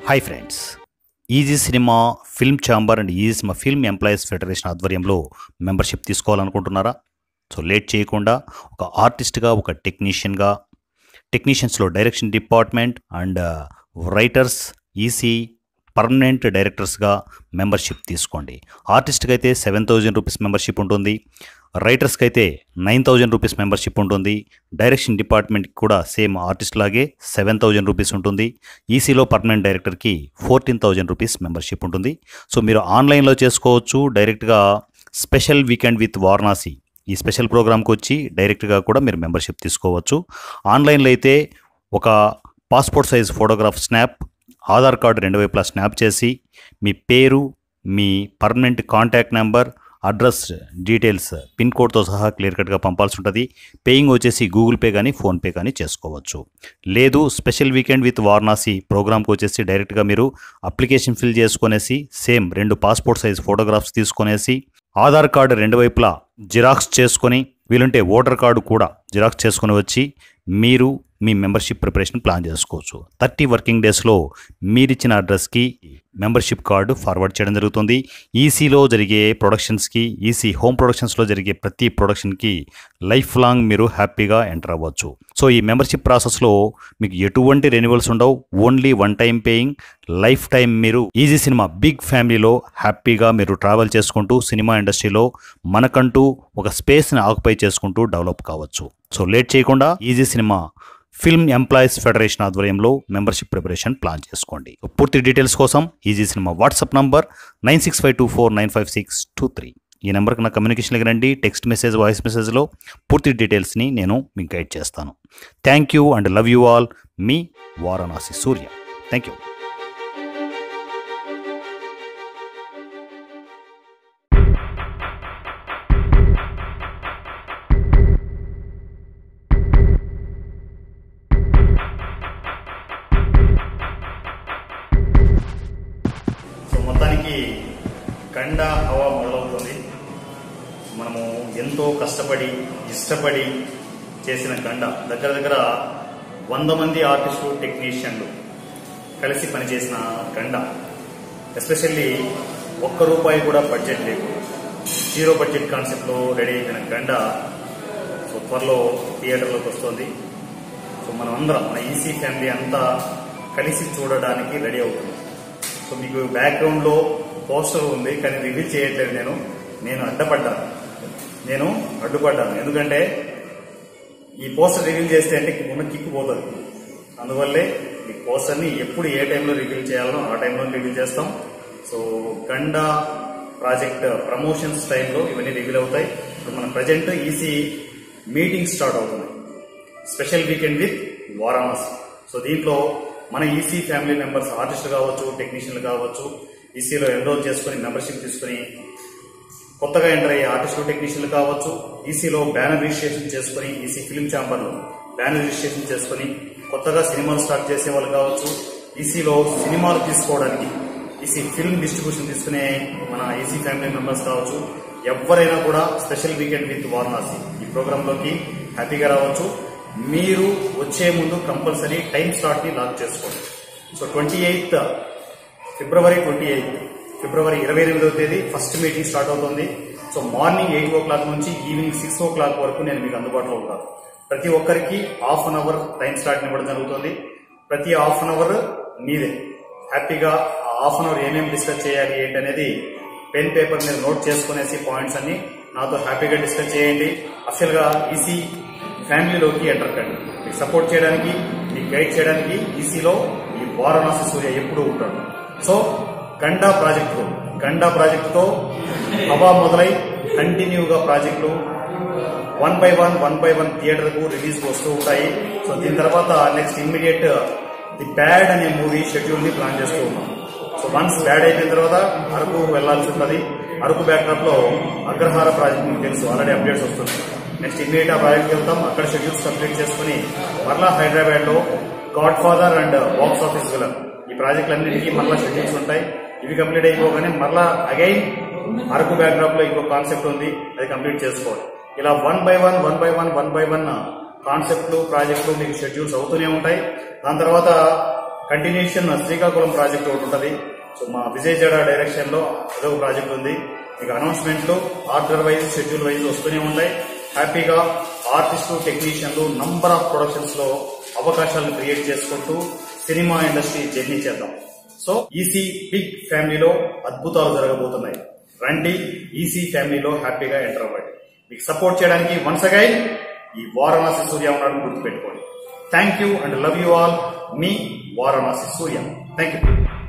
Hi friends, easy cinema film chamber and easy cinema film employees federation ఆధ్వర్యంలో membership తీసుకోవాలనుకుంటున్నారా? So late చేయకుండా ఒక ఆర్టిస్ట్గా, ఒక టెక్నీషియన్స్లో direction department and writers, EC permanent డైరెక్టర్స్గా మెంబర్షిప్ తీసుకోండి. ఆర్టిస్ట్కి అయితే 7,000 రూపీస్ మెంబర్షిప్ ఉంటుంది, రైటర్స్కి అయితే 9,000 రూపీస్ మెంబర్షిప్ ఉంటుంది, డైరెక్షన్ డిపార్ట్మెంట్కి కూడా సేమ్ ఆర్టిస్ట్ లాగే 7,000 రూపీస్ ఉంటుంది, ఈసీలో పర్మనెంట్ డైరెక్టర్కి 14,000 రూపీస్ మెంబర్షిప్ ఉంటుంది. సో మీరు ఆన్లైన్లో చేసుకోవచ్చు, డైరెక్ట్గా స్పెషల్ వీకెండ్ విత్ వారణాసి ఈ స్పెషల్ ప్రోగ్రామ్కి వచ్చి డైరెక్ట్గా కూడా మీరు మెంబర్షిప్ తీసుకోవచ్చు. ఆన్లైన్లో అయితే ఒక passport size photograph snap, Aadhaar card 2 వైపులా స్నాప్ చేసి మీ పేరు, మీ permanent contact number, address details, pin కోడ్తో సహా క్లియర్ కట్గా పంపాల్సి ఉంటుంది. పేయింగ్ వచ్చేసి గూగుల్ పే కానీ ఫోన్పే కానీ చేసుకోవచ్చు. లేదు స్పెషల్ వీకెండ్ విత్ వారణాసి ప్రోగ్రామ్కి వచ్చేసి డైరెక్ట్గా మీరు అప్లికేషన్ ఫిల్ చేసుకునేసి సేమ్ 2 పాస్పోర్ట్ సైజ్ ఫోటోగ్రాఫ్స్ తీసుకునేసి ఆధార్ కార్డు 2 వైపులా జిరాక్స్ చేసుకొని, వీలుంటే ఓటర్ కార్డు కూడా జిరాక్స్ చేసుకుని వచ్చి మీరు మీ మెంబర్షిప్ ప్రిపరేషన్ ప్లాన్ చేసుకోవచ్చు. 30 వర్కింగ్ డేస్లో మీరిచ్చిన అడ్రస్కి మెంబర్షిప్ కార్డు ఫార్వర్డ్ చేయడం జరుగుతుంది. ఈసీలో జరిగే ప్రొడక్షన్స్కి, ఈసీ హోమ్ ప్రొడక్షన్స్లో జరిగే ప్రతి ప్రొడక్షన్కి లైఫ్ లాంగ్ మీరు హ్యాపీగా ఎంటర్ అవ్వచ్చు. సో ఈ మెంబర్షిప్ ప్రాసెస్లో మీకు ఎటువంటి రెన్యువల్స్ ఉండవు, only one time paying. Life time మీరు ఈజీ సినిమా బిగ్ ఫ్యామిలీలో హ్యాపీగా మీరు ట్రావెల్ చేసుకుంటూ సినిమా ఇండస్ట్రీలో మనకంటూ ఒక స్పేస్ని ఆక్యుపై చేసుకుంటూ డెవలప్ కావచ్చు. సో లేట్ చేయకుండా easy cinema film employees federation ఆధ్వర్యంలో మెంబర్షిప్ ప్రిపరేషన్ ప్లాన్ చేసుకోండి. పూర్తి డీటెయిల్స్ కోసం ఈజీ సినిమా వాట్సాప్ నంబర్ 9652495623 ఈ నెంబర్కి నా కమ్యూనికేషన్కి రండి. టెక్స్ట్ మెసేజ్, వాయిస్ మెసేజ్లో పూర్తి డీటెయిల్స్ని నేను మీకు గైడ్ చేస్తాను. Thank you and love you all. మీ వారణాసి సూర్య. Thank you. మొత్తానికి గండా హవా మొదలవుతుంది. మనము ఎంతో కష్టపడి ఇష్టపడి చేసిన గండ, దగ్గర 100 మంది ఆర్టిస్టులు, టెక్నీషియన్లు కలిసి పనిచేసిన గండ, ఎస్పెషల్లీ ₹1 కూడా బడ్జెట్ లేదు, 0 బడ్జెట్ కాన్సెప్ట్లో రెడీ అయిపోయిన గండ సో త్వరలో థియేటర్లోకి వస్తుంది. సో మనం అందరం, మన ఈసీ ఫ్యామిలీ అంతా కలిసి చూడడానికి రెడీ అవుతుంది. సో మీకు బ్యాక్గ్రౌండ్లో పోస్టర్ ఉంది కానీ రివీల్ చేయట్లేదు. నేను అడ్డుపడ్డాను. ఎందుకంటే ఈ పోస్టర్ రివీల్ చేస్తే అంటే ఉన్న కిక్కు పోతుంది. అందువల్లే ఈ పోస్టర్ని ఎప్పుడు ఏ టైంలో రివీల్ చేయాలో ఆ టైంలో రివీల్ చేస్తాం. సో గండా ప్రాజెక్ట్ ప్రమోషన్స్ టైంలో ఇవన్నీ రివీల్ అవుతాయి. ఇప్పుడు మన ప్రజెంట్ ఈసీ మీటింగ్ స్టార్ట్ అవుతుంది, special weekend with Varanasi. So దీంట్లో మన ఈసీ ఫ్యామిలీ మెంబర్స్, ఆర్టిస్టులు కావచ్చు, టెక్నీషియన్లు కావచ్చు, ఈసీలో ఎన్రోల్ చేసుకుని మెంబర్షిప్ తీసుకుని కొత్తగా ఎంటర్ అయ్యే ఆర్టిస్టులు, టెక్నీషియన్లు కావచ్చు, ఈసీలో బ్యానర్ రిజిస్ట్రేషన్ చేసుకుని, ఈసీ ఫిల్మ్ ఛాంబర్లో బ్యానర్ రిజిస్ట్రేషన్ చేసుకుని కొత్తగా సినిమాలు స్టార్ట్ చేసే వాళ్ళు కావచ్చు, ఈసీలో సినిమాలు తీసుకోవడానికి ఈసీ ఫిల్మ్ డిస్ట్రిబ్యూషన్ తీసుకునే మన ఈసీ ఫ్యామిలీ మెంబర్స్ కావచ్చు, ఎవరైనా కూడా స్పెషల్ వీకెండ్ విత్ వారణాసి ఈ ప్రోగ్రాంలోకి హ్యాపీగా రావచ్చు. మీరు వచ్చే ముందు కంపల్సరీ టైం స్లాట్ ని లాక్ చేసుకోండి. సో ఫిబ్రవరి 28వ తేదీ ఫస్ట్ మీటింగ్ స్టార్ట్ అవుతుంది. సో మార్నింగ్ 8 o'clock నుంచి ఈవినింగ్ 6 o'clock వరకు నేను మీకు అందుబాటులో ఉంటాను. ప్రతి ఒక్కరికి ½ an hour టైం స్లాట్ ఇవ్వడం జరుగుతుంది. ప్రతి ½ an hour మీదే హ్యాపీగా ఆ ½ an hour ఏమేమి డిస్కస్ చేయాలి ఏంటనేది పెన్ పేపర్ మీద నోట్ చేసుకునేసి పాయింట్స్ అన్ని నాతో హ్యాపీగా డిస్కస్ చేయండి. అఫిషియల్ గా ఈసీ ఫ్యామిలీలోకి ఎంటర్ కండి. మీకు సపోర్ట్ చేయడానికి, మీకు గైడ్ చేయడానికి ఈసీలో ఈ వారణాసి సూర్య ఎప్పుడూ ఉంటాడు. సో గండా ప్రాజెక్టుతో హవా మొదలై కంటిన్యూగా ప్రాజెక్టులు 1 by 1 థియేటర్కు రిలీజ్ వస్తూ ఉంటాయి. సో దీని తర్వాత నెక్స్ట్ ఇమ్మీడియట్ ది బ్యాడ్ అనే మూవీ షెడ్యూల్ ని ప్లాన్ చేస్తూ ఉన్నాం. సో వన్స్ బ్యాడ్ అయిపోయిన తర్వాత అరకు వెళ్లాల్సి ఉంటుంది. అరకు బ్యాక్డ్రాప్ లో అగ్రహార ప్రాజెక్ట్ మీకు తెలుసు, ఆల్రెడీ అప్డేట్స్ వస్తుంది. నెక్స్ట్ ఇమ్మీడియట్ ఆ ప్రాజెక్ట్కి వెళ్తాం. అక్కడ షెడ్యూల్స్ కంప్లీట్ చేసుకుని మరలా హైదరాబాద్ లో god father and box office villain ఈ ప్రాజెక్టులన్నింటికీ మరలా షెడ్యూల్స్ ఉంటాయి. ఇవి కంప్లీట్ అయిపోగానే మరలా అగైన్ అరకు బ్యాక్డ్రాప్ లో ఇంకో కాన్సెప్ట్ ఉంది, అది కంప్లీట్ చేసుకోవాలి. ఇలా 1 by 1 కాన్సెప్ట్లు, ప్రాజెక్టులు మీకు షెడ్యూల్స్ అవుతూనే ఉంటాయి. దాని తర్వాత కంటిన్యూషన్ శ్రీకాకుళం ప్రాజెక్ట్ ఒకటి ఉంటుంది. సో మా విజయ్ జడా డైరెక్షన్ లో అదొక ప్రాజెక్ట్ ఉంది. మీకు అనౌన్స్మెంట్లు ఆర్డర్ వైజ్ షెడ్యూల్ వైజ్ వస్తూనే ఉంటాయి. హ్యాపీగా ఆర్టిస్టు టెక్నీషియన్లు నంబర్ ఆఫ్ ప్రొడక్షన్స్ లో అవకాశాలను క్రియేట్ చేసుకుంటూ సినిమా ఇండస్ట్రీ జర్నీ చేద్దాం. సో ఈసీ బిగ్ ఫ్యామిలీలో అద్భుతాలు జరగబోతున్నాయి. రండి, ఈసీ ఫ్యామిలీలో హ్యాపీగా ఎంటర్ అవ్వండి. మీకు సపోర్ట్ చేయడానికి వన్స్ అగైన్ ఈ వారణాసి సూర్య ఉన్నాడని గుర్తుపెట్టుకోండి. Thank you and love you all. మీ వారణాసి సూర్య. Thank you.